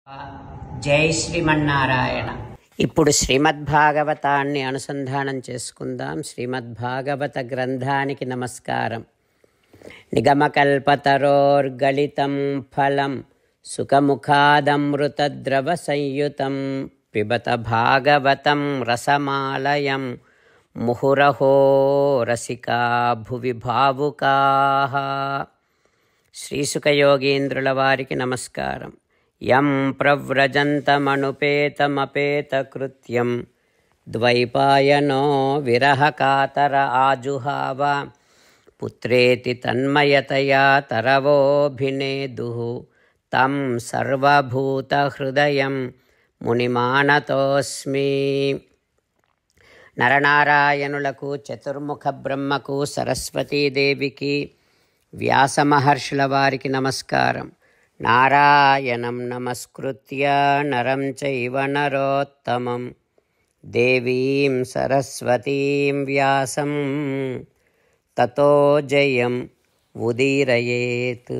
జై శ్రీమన్నారాయణ. ఇప్పుడు శ్రీమద్భాగవతాన్ని అనుసంధానం చేసుకుందాం. శ్రీమద్భాగవత గ్రంథానికి నమస్కారం. నిగమకల్పతరోర్గళితం ఫలం సుఖముఖాదమృతద్రవ సంయుతం పిబత భాగవతం రసమాలయం ముహురహో రసికా భువి భావుకాః. శ్రీసుఖయోగీంద్రుల వారికి నమస్కారం. యం ప్రవ్రజంతమనుపేతమపేతకృత్యం ద్వైపాయనో విరహకాతర ఆజుహావ పుత్రేతి తన్మయతయా తరవోభినేదుః తం సర్వభూతహృదయం మునిమానతోస్మి. నరనారాయణులకు, చతుర్ముఖ బ్రహ్మకు, సరస్వతీదేవికి, వ్యాసమహర్షుల వారికి నమస్కారం. నారాయణం నమస్కృత్య నరం చైవ నరోత్తమం దేవీం సరస్వతీం వ్యాసం తతో జయం ఉదీరయేత్.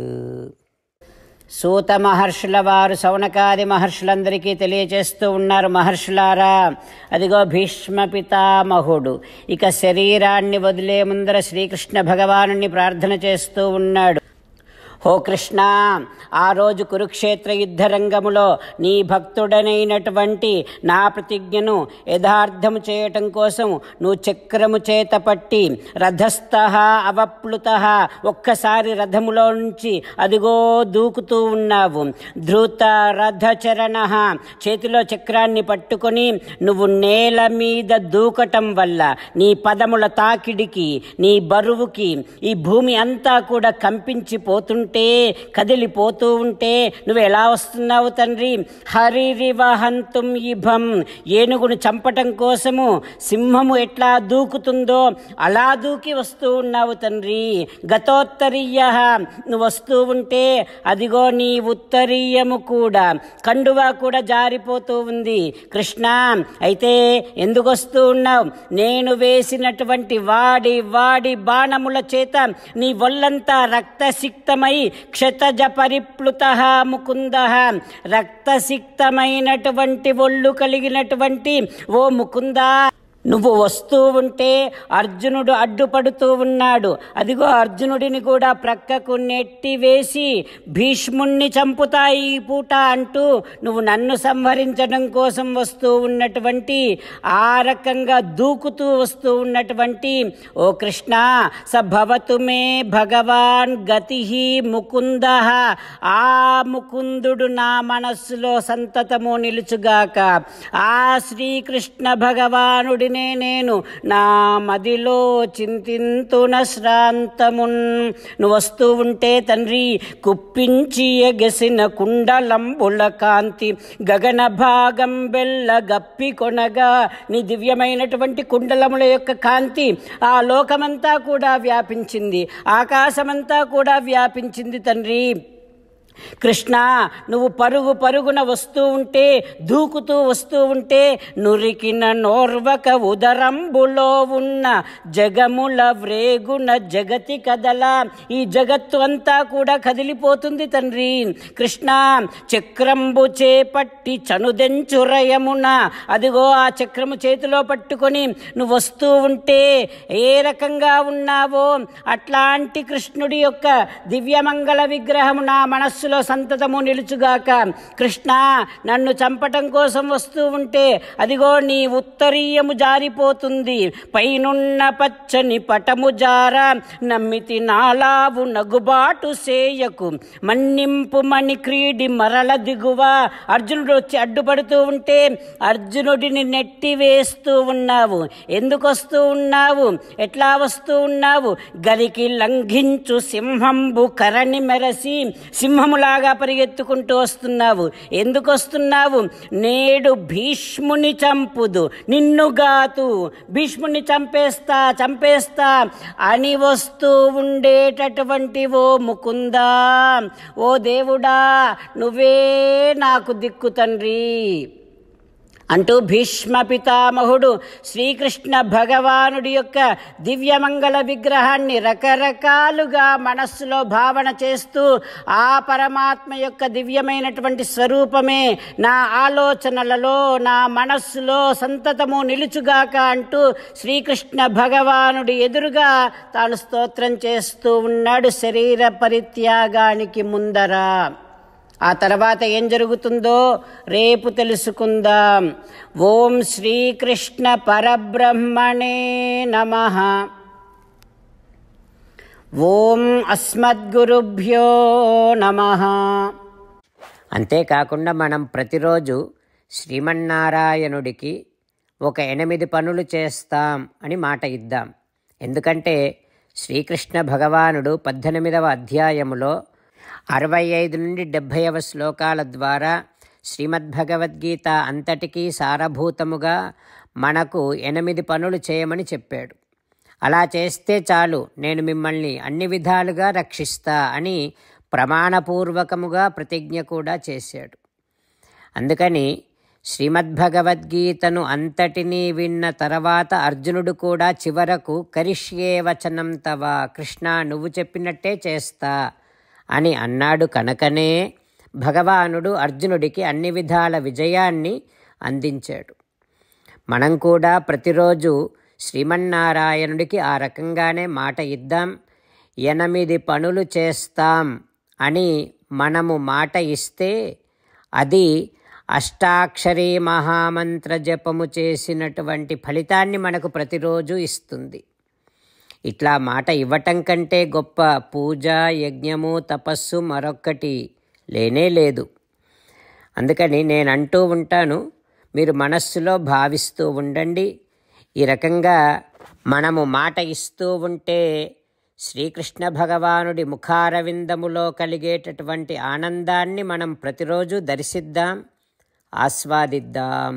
సూత మహర్షుల వారు శౌనకాది మహర్షులందరికీ తెలియచేస్తూ ఉన్నారు, మహర్షులారా, అదిగో భీష్మ పితామహుడు ఇక శరీరాన్ని వదిలే ముందర శ్రీకృష్ణ భగవానుని ప్రార్థన చేస్తూ ఉన్నాడు. ఓ కృష్ణ, ఆ రోజు కురుక్షేత్ర యుద్ధరంగములో నీ భక్తుడనైనటువంటి నా ప్రతిజ్ఞను యథార్థము చేయటం కోసం నువ్వు చక్రము చేత పట్టి రథస్థః అవప్లుతః ఒక్కసారి రథములో నుంచి అదిగో దూకుతూ ఉన్నావు. ధృత రథచరణః చేతిలో చక్రాన్ని పట్టుకొని నువ్వు నేల మీద దూకటం వల్ల నీ పదముల తాకిడికి, నీ బరువుకి ఈ భూమి అంతా కూడా కంపించిపోతుంటే, కదిలిపోతూ ఉంటే నువ్వు ఎలా వస్తున్నావు తండ్రి? హరిరివహంతుం ఇభం, ఏనుగును చంపటం కోసము సింహము ఎట్లా దూకుతుందో అలా దూకి వస్తూ ఉన్నావు తండ్రి. గతోత్తరీయ, నువ్వు వస్తూ ఉంటే అదిగో నీ ఉత్తరీయము కూడా, కండువా కూడా జారిపోతూ ఉంది. కృష్ణ, అయితే ఎందుకు వస్తూ ఉన్నావు? నేను వేసినటువంటి వాడి బాణముల చేత నీ ఒళ్ళంతా రక్తసిక్తమై క్షతజ పరిప్లుతః ముకుందః, రక్తసిక్తమైనటువంటి ఒళ్ళు కలిగినటువంటి ఓ ముకుందా, నువ్వు వస్తూ ఉంటే అర్జునుడు అడ్డుపడుతూ ఉన్నాడు. అదిగో అర్జునుడిని కూడా ప్రక్కకు నెట్టివేసి భీష్ముణ్ణి చంపుతా ఈ పూట అంటూ నువ్వు నన్ను సంహరించడం కోసం వస్తూ ఉన్నటువంటి, ఆ రకంగా దూకుతూ వస్తూ ఉన్నటువంటి ఓ కృష్ణ, సభవతు మే భగవాన్ గతిః ముకుందః, ఆ ముకుందుడు నా మనస్సులో సంతతము నిలుచుగాక. ఆ శ్రీకృష్ణ భగవానుడి నేను నా మదిలో చింతింతున శ్రాంతమున్. నువ్వు వస్తూ ఉంటే తండ్రి కుప్పించి ఎగసిన కుండలంబుల కాంతి గగన భాగం బెల్ల గప్పి కొనగా, నీ దివ్యమైనటువంటి కుండలముల యొక్క కాంతి ఆ లోకమంతా కూడా వ్యాపించింది, ఆకాశమంతా కూడా వ్యాపించింది తండ్రి. కృష్ణ, నువ్వు పరుగున వస్తూ ఉంటే, దూకుతూ వస్తూ ఉంటే నురికిన నోర్వక ఉదరంబులో ఉన్న జగముల వ్రేగున జగతి కదల, ఈ జగత్తు అంతా కూడా కదిలిపోతుంది తండ్రి. కృష్ణ, చక్రంబు చేపట్టి చనుదెంచురయమున, అదిగో ఆ చక్రము చేతిలో పట్టుకొని నువ్వు వస్తూ ఉంటే ఏ రకంగా ఉన్నావో అట్లాంటి కృష్ణుడి యొక్క దివ్యమంగళ విగ్రహము నా మనస్సు సంతతము నిలుచుగాక. కృష్ణ, నన్ను చంపటం కోసం వస్తూ ఉంటే అదిగో నీ ఉత్తరీయము జారిపోతుంది, పైనున్న పచ్చని పటము జార నమ్మితి నాలావు నగుబాటు సేయకు మన్నింపు మణి క్రీడి మరల దిగువ. అర్జునుడు వచ్చి అడ్డుపడుతూ ఉంటే అర్జునుడిని నెట్టివేస్తూ ఉన్నావు. ఎందుకు వస్తూ ఉన్నావు? ఎట్లా వస్తూ ఉన్నావు? గరికి లంఘించు సింహంబు కరణి మెరసి, సింహము లాగా పరిగెత్తుకుంటూ వస్తున్నావు. ఎందుకు వస్తున్నావు? నేడు భీష్ముని చంపుదు నిన్నుగాతు, భీష్ముని చంపేస్తా అని వస్తూ ఉండేటటువంటి ఓ ముకుందా, ఓ దేవుడా, నువ్వే నాకు దిక్కు తండ్రి. అంటూ భీష్మ పితామహుడు శ్రీకృష్ణ భగవానుడి యొక్క దివ్యమంగళ విగ్రహాన్ని రకరకాలుగా మనస్సులో భావన చేస్తూ ఆ పరమాత్మ యొక్క దివ్యమైనటువంటి స్వరూపమే నా ఆలోచనలలో నా మనస్సులో సంతతము నిలుచుగాక అంటూ శ్రీకృష్ణ భగవానుడి ఎదురుగా తాను స్తోత్రం చేస్తూ ఉన్నాడు శరీర పరిత్యాగానికి ముందర. ఆ తర్వాత ఏం జరుగుతుందో రేపు తెలుసుకుందాం. ఓం శ్రీకృష్ణ పరబ్రహ్మణే నమః. ఓం అస్మద్గురుభ్యో నమః. అంతేకాకుండా మనం ప్రతిరోజు శ్రీమన్నారాయణుడికి ఒక 8 పనులు చేస్తాం అని మాట ఇద్దాం. ఎందుకంటే శ్రీకృష్ణ భగవానుడు 18వ అధ్యాయములో 65 నుండి 70వ శ్లోకాల ద్వారా శ్రీమద్భగవద్గీత అంతటికీ సారభూతముగా మనకు 8 పనులు చేయమని చెప్పాడు. అలా చేస్తే చాలు, నేను మిమ్మల్ని అన్ని విధాలుగా రక్షిస్తా అని ప్రమాణపూర్వకముగా ప్రతిజ్ఞ కూడా చేశాడు. అందుకని శ్రీమద్భగవద్గీతను అంతటినీ విన్న తర్వాత అర్జునుడు కూడా చివరకు కరిష్యే వచనం తవ, కృష్ణ నువ్వు చెప్పినట్టే చేస్తా అని అన్నాడు. కనుకనే భగవానుడు అర్జునుడికి అన్ని విధాల విజయాన్ని అందించాడు. మనం కూడా ప్రతిరోజు శ్రీమన్నారాయణుడికి ఆ రకంగానే మాట ఇద్దాం. 8 పనులు చేస్తాం అని మనము మాట ఇస్తే అది అష్టాక్షరీ మహామంత్ర జపము చేసినటువంటి ఫలితాన్ని మనకు ప్రతిరోజు ఇస్తుంది. ఇట్లా మాట ఇవ్వటం కంటే గొప్ప పూజ, యజ్ఞము, తపస్సు మరొక్కటి లేనే లేదు. అందుకని నేను అంటూ ఉంటాను, మీరు మనస్సులో భావిస్తూ ఉండండి. ఈ రకంగా మనము మాట ఇస్తూ ఉంటే శ్రీకృష్ణ భగవానుడి ముఖారవిందములో కలిగేటటువంటి ఆనందాన్ని మనం ప్రతిరోజు దర్శిద్దాం, ఆస్వాదిద్దాం.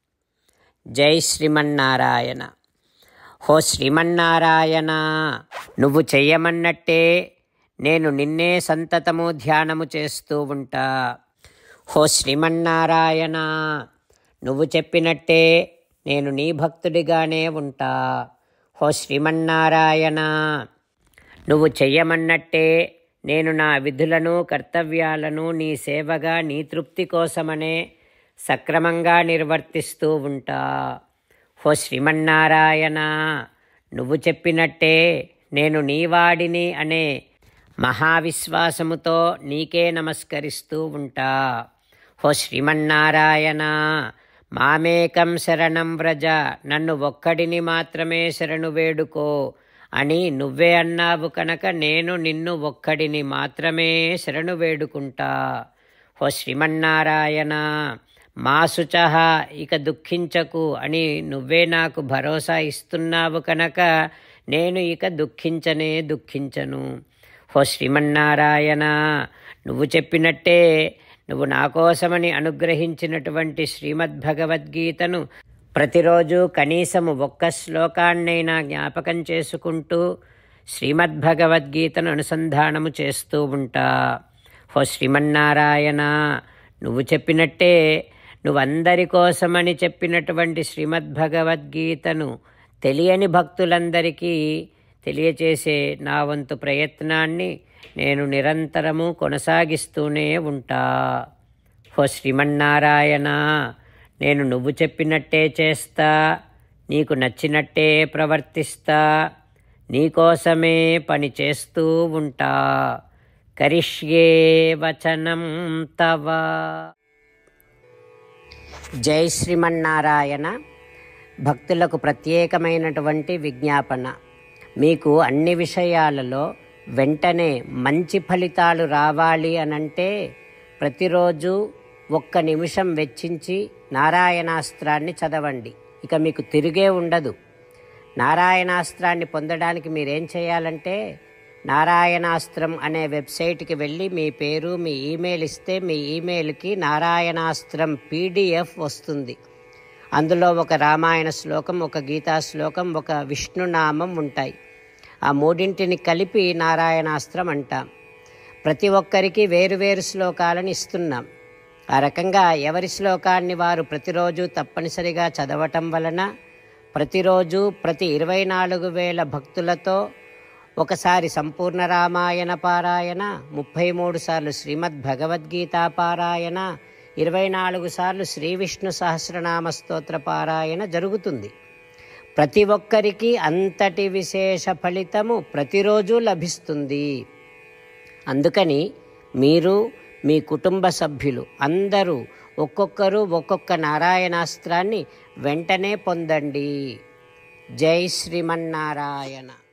జై శ్రీమన్నారాయణ. హో శ్రీమన్నారాయణ, నువ్వు చెయ్యమన్నట్టే నేను నిన్నే సంతతము ధ్యానము చేస్తూ ఉంటా. హో శ్రీమన్నారాయణ, నువ్వు చెప్పినట్టే నేను నీ భక్తుడిగానే ఉంటా. హో శ్రీమన్నారాయణ, నువ్వు చెయ్యమన్నట్టే నేను నా విధులను కర్తవ్యాలను నీ సేవగా నీ తృప్తి కోసమనే సక్రమంగా నిర్వర్తిస్తూ ఉంటా. ఓ శ్రీమన్నారాయణ, నువ్వు చెప్పినట్టే నేను నీవాడిని అనే మహావిశ్వాసముతో నీకే నమస్కరిస్తూ ఉంటా. ఓ శ్రీమన్నారాయణ, మామేకం శరణం వ్రజ, నన్ను ఒక్కడిని మాత్రమే శరణు వేడుకో అని నువ్వే అన్నావు కనుక నేను నిన్ను ఒక్కడిని మాత్రమే శరణు వేడుకుంటా. ఓ శ్రీమన్నారాయణ, మా శుచః, ఇక దుఃఖించకు అని నువ్వే నాకు భరోసా ఇస్తున్నావు కనుక నేను ఇక దుఃఖించను. ఓ శ్రీమన్నారాయణ, నువ్వు చెప్పినట్టే నువ్వు నా కోసమని అనుగ్రహించినటువంటి శ్రీమద్భగవద్గీతను ప్రతిరోజు కనీసము 1 శ్లోకాన్నైనా జ్ఞాపకం చేసుకుంటూ శ్రీమద్భగవద్గీతను అనుసంధానము చేస్తూ ఉంటా. ఓ శ్రీమన్నారాయణ, నువ్వు చెప్పినట్టే నువ్వందరి కోసమని చెప్పినటువంటి శ్రీమద్భగవద్గీతను తెలియని భక్తులందరికీ తెలియచేసే నా వంతు ప్రయత్నాన్ని నేను నిరంతరము కొనసాగిస్తూనే ఉంటా. ఓ శ్రీమన్నారాయణ, నేను నువ్వు చెప్పినట్టే చేస్తా, నీకు నచ్చినట్టే ప్రవర్తిస్తా, నీకోసమే పని చేస్తూ ఉంటా. కరిష్యే వచనం తవ. జై శ్రీమన్నారాయణ. భక్తులకు ప్రత్యేకమైనటువంటి విజ్ఞాపన. మీకు అన్ని విషయాలలో వెంటనే మంచి ఫలితాలు రావాలి అనంటే ప్రతిరోజు 1 నిమిషం వెచ్చించి నారాయణాస్త్రాన్ని చదవండి. ఇక మీకు తిరిగే ఉండదు. నారాయణాస్త్రాన్ని పొందడానికి మీరేం చేయాలంటే నారాయణాస్త్రం అనే వెబ్సైట్కి వెళ్ళి మీ పేరు, మీ ఈమెయిల్ ఇస్తే మీ ఈమెయిల్కి నారాయణాస్త్రం PDF వస్తుంది. అందులో ఒక రామాయణ శ్లోకం, ఒక గీతా శ్లోకం, ఒక విష్ణునామం ఉంటాయి. ఆ 3ంటిని కలిపి నారాయణాస్త్రం అంటాం. ప్రతి ఒక్కరికి వేరువేరు శ్లోకాలను ఇస్తున్నాం. ఆ రకంగా ఎవరి శ్లోకాన్ని వారు ప్రతిరోజు తప్పనిసరిగా చదవటం వలన ప్రతిరోజు ప్రతి 24,000 భక్తులతో ఒకసారి సంపూర్ణ రామాయణ పారాయణ, 33 సార్లు శ్రీమద్ భగవద్గీత పారాయణ, 24 సార్లు శ్రీ విష్ణు సహస్రనామ స్తోత్ర పారాయణ జరుగుతుంది. ప్రతి ఒక్కరికి అంతటి విశేష ఫలితము ప్రతిరోజు లభిస్తుంది. అందుకని మీరు, మీ కుటుంబ సభ్యులు అందరూ ఒక్కొక్కరు ఒక్కొక్క నారాయణాస్త్రాన్ని వెంటనే పొందండి. జై శ్రీమన్నారాయణ.